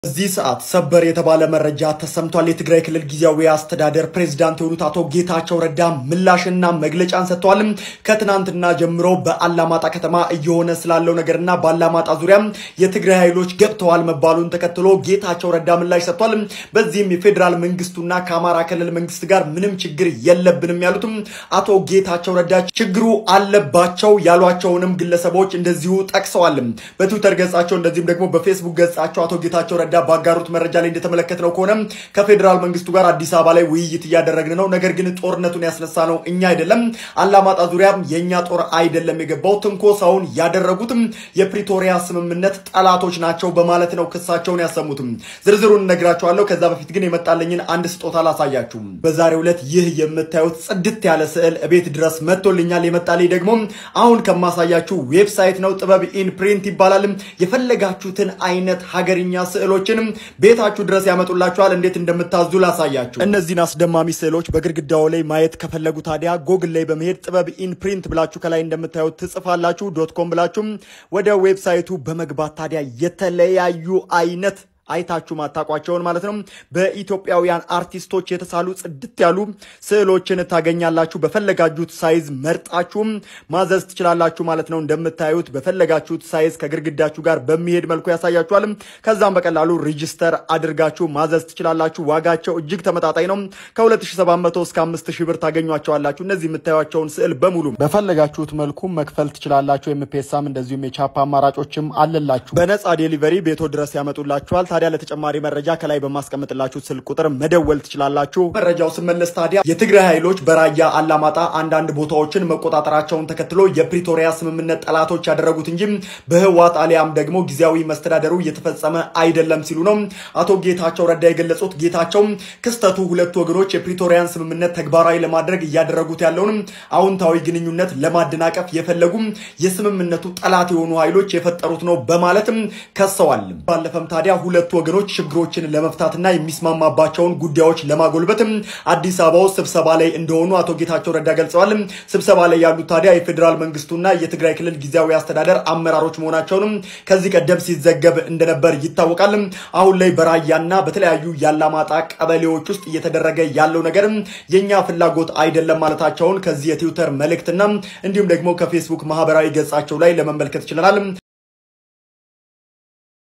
እዚህ ሰዓት ሰበር የተባለ መረጃ ተሰምቷል። የትግራይ ክልል ጊዜያዊ አስተዳደር ፕሬዝዳንት የሆኑት አቶ ጌታቸው ረዳ ምላሽና መግለጫን ሰጥተዋል። ከትናንትና ጀምሮ በአላማጣ ከተማ እየሆነ ስላለው ነገርና በአላማጣ ዙሪያ የትግራይ ኃይሎች ገብተዋል መባሉን ተከትሎ ጌታቸው ረዳ ምላሽ ሰጥቷል። በዚህም የፌደራል መንግስቱና ከአማራ ክልል መንግስት ጋር ምንም ችግር የለብንም ያሉት አቶ ጌታቸው ረዳ ችግሩ አለባቸው ያሏቸውንም ግለሰቦች እንደዚሁ ጠቅሰዋል። በትዊተር ገጻቸው እንደዚህም ደግሞ በፌስቡክ ገጻቸው አቶ ጌታቸው ባጋሩት መረጃ ላይ እንደተመለከተነው ከሆነ ከፌደራል መንግስቱ ጋር አዲስ አበባ ላይ ውይይት ያደረግን ነው። ነገር ግን ጦርነቱን ያስነሳነው እኛ አይደለም። አላማጣ ዙሪያም የኛ ጦር አይደለም የገባው። ትንኮሳውን ያደረጉትም የፕሪቶሪያ ስምምነት ጠላቶች ናቸው በማለት ነው ክሳቸውን ያሰሙት። ዝርዝሩን ነግራችኋለሁ። ከዛ በፊት ግን የመጣልኝን አንድ ስጦታ ላሳያችሁ። በዛሬው ዕለት ይህ የምታዩት ጽድት ያለ ስዕል እቤት ድረስ መጥቶልኛል። የመጣልኝ ደግሞ አሁን ከማሳያችሁ ዌብሳይት ነው። ጥበብ ኢን ፕሪንት ይባላል። የፈለጋችሁትን አይነት ሀገርኛ ስዕሎች ቤታችሁ ድረስ ያመጡላችኋል። እንዴት እንደምታዙ ላሳያችሁ። እነዚህን አስደማሚ ስዕሎች በግድግዳው ላይ ማየት ከፈለጉ ታዲያ ጎግል ላይ በመሄድ ጥበብ ኢን ፕሪንት ብላችሁ ከላይ እንደምታዩት ትጽፋላችሁ .com ብላችሁ ወደ ዌብሳይቱ በመግባት ታዲያ የተለያዩ አይነት አይታችሁ ማታቋቸውን ማለት ነው በኢትዮጵያውያን አርቲስቶች የተሳሉ ጽድት ያሉ ስዕሎችን ታገኛላችሁ። በፈለጋችሁት ሳይዝ መርጣችሁ ማዘዝ ትችላላችሁ ማለት ነው። እንደምታዩት በፈለጋችሁት ሳይዝ ከግድግዳችሁ ጋር በሚሄድ መልኩ ያሳያችኋል። ከዛም በቀላሉ ሬጂስተር አድርጋችሁ ማዘዝ ትችላላችሁ። ዋጋቸው እጅግ ተመጣጣኝ ነው። ከ2700 እስከ 5000 ብር ታገኙዋቸዋላችሁ። እነዚህ የምታዩዋቸውን ስዕል በሙሉ በፈለጋችሁት መልኩ መክፈል ትችላላችሁ። ኤምፔሳም እንደዚሁም የቻፓ አማራጮችም አለላችሁ። በነፃ ዴሊቨሪ ቤቶ ድረስ ያመጡላችኋል። ታዲያ ለተጨማሪ መረጃ ከላይ በማስቀመጥላችሁ ስልክ ቁጥር መደወል ትችላላችሁ። መረጃው ስመለስ ታዲያ የትግራይ ኃይሎች በራያ አላማጣ አንዳንድ ቦታዎችን መቆጣጠራቸውን ተከትሎ የፕሪቶሪያ ስምምነት ጠላቶች ያደረጉት እንጂ በህዋት አሊያም ደግሞ ጊዜያዊ መስተዳደሩ እየተፈጸመ አይደለም ሲሉ ነው አቶ ጌታቸው ረዳ የገለጹት። ጌታቸው ክስተቱ ሁለት ወገኖች የፕሪቶሪያን ስምምነት ተግባራዊ ለማድረግ እያደረጉት ያለውን አውንታዊ ግንኙነት ለማደናቀፍ የፈለጉ የስምምነቱ ጠላት የሆኑ ኃይሎች የፈጠሩት ነው በማለትም ከሰዋል። ባለፈም ታዲያ ሁለት ወገኖች ችግሮችን ለመፍታትና የሚስማማባቸውን ጉዳዮች ለማጎልበት አዲስ አበባ ስብሰባ ላይ እንደሆኑ አቶ ጌታቸው ረዳ ገልጸዋል። ስብሰባ ላይ ያሉት ታዲያ የፌደራል መንግስቱና የትግራይ ክልል ጊዜያዊ አስተዳደር አመራሮች መሆናቸውን ከዚህ ቀደም ሲዘገብ እንደነበር ይታወቃል። አሁን ላይ በራያና በተለያዩ ያላማጣ ቀበሌዎች ውስጥ እየተደረገ ያለው ነገር የኛ ፍላጎት አይደለም ማለታቸውን ከዚህ የትዊተር መልእክትና እንዲሁም ደግሞ ከፌስቡክ ማህበራዊ ገጻቸው ላይ ለመመልከት ይችላል።